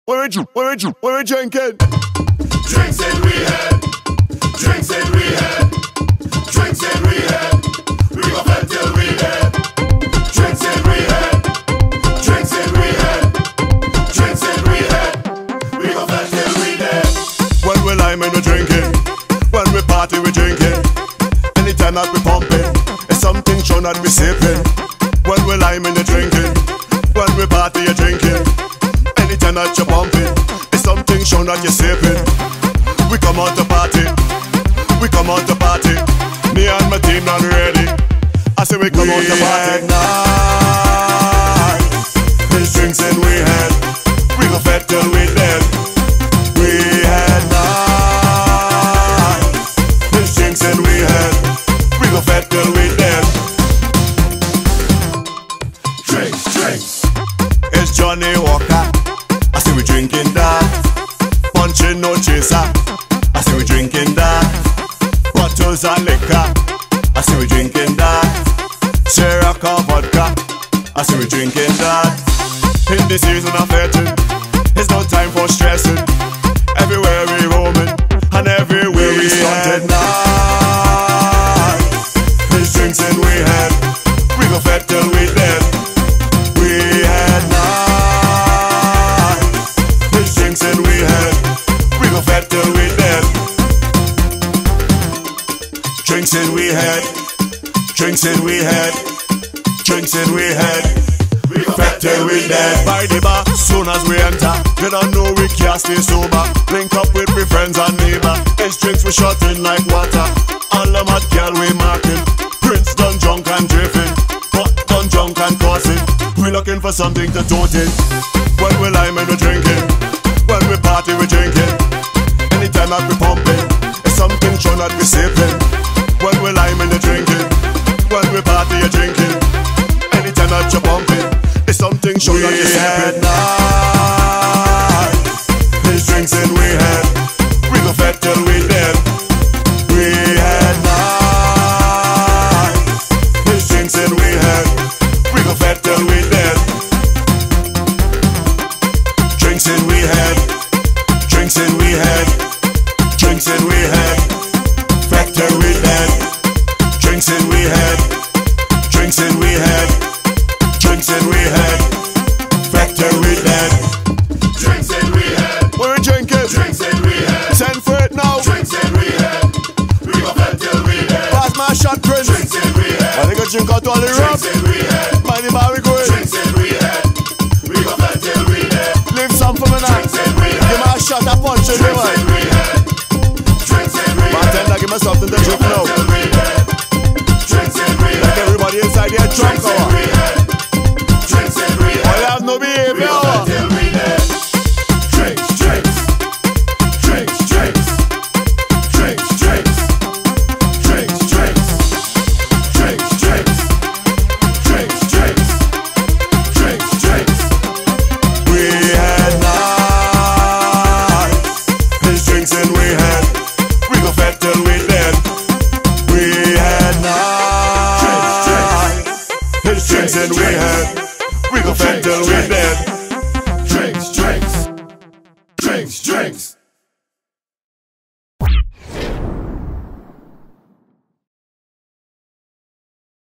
What we drinking? Drinks in we had. Drinks in we had. Drinks in we had. We gon' fed till we dead. Drinks in we had. Drinks in we had. Drinks in we had. We gon' fed till we dead. When we liming, we drinking. When we party, we drinking. Anytime that we pumping, it's something show that we sipping. When we liming, we drinking. When we party, you drinking. Anytime that you pumping, it's something show that you sipping. We come out to party. We come out to party. Me and my team not ready. I say we come out to party. There's drinks in we had. We go fed till we dead. We had night. There's drinks in we had. We go fed till we dead. Drinks, drinks. It's Johnny Walker. I say we drinking that. Punching no chaser. I say we drinking that. Bottles of liquor. I say we drinking that. Syrup or vodka. I say we drinking that. In the season of fetting, it's no time for stressing. Everywhere we roaming and everywhere we stunting. There's drinks in we had. We go fed till we dead. We had night. There's drinks in we had. We go fed till we dead. Drinks in we had. Drinks in we had. Drinks in we had. We gon' Fed fed till till we we dead. dead. By the bar, soon as we enter, you don't know we can't stay sober. Link up with we friends and neighbor. It's drinks we shotting like water. All the mad girl we marking. Prince done drunk and drifting. But done drunk and causing. We looking for something to tote in. When we liming, we drinking. When we party, we drinking. Anytime that we pumping, it's something show that we sipping. When we liming, we drinking. When we party, you drinking. Anytime that you pumping, it's something show that you sipping. There's drinks in we had. We go fed till we dead. We had night. There's drinks in we had. We go fed till we dead. Drinks in we had. Drinks in we had. Drinks in we had. Fed till we dead. Drinks in we had. Drinks in we had. Drinks in we had. Fed till we dead. Drinks in we had. What we drinking? Drinks in we had. Send for it now. Drinks in we had. We gon' fed till we dead. Pass my shot, Prince. Drinks in we had. I think I drink out all the rum. Drinks in we had. Mind the bar we going. Drinks in we had. We gon' fed till we dead. Leave some for me now. Drinks in we had. Give me a shot, a punch in the Drinks man. in we had. Drinks in we had. Bartender, give me something to drink now. Till we dead. Drinks in we Like had. everybody inside here drunk Drinks in hour. we had. Drinks in we All you had. have no We behavior gon' hour. fed till we dead. Drinks, drinks. Drinks, drinks. Drinks, drinks. Drinks, drinks. Drinks, drinks. Drinks, drinks. Drinks, drinks. We had night. There's drinks and we had. We go fed till we dead. We had night. There's drinks and we had. We go fed till we dead. Drinks, drinks. Drinks, drinks.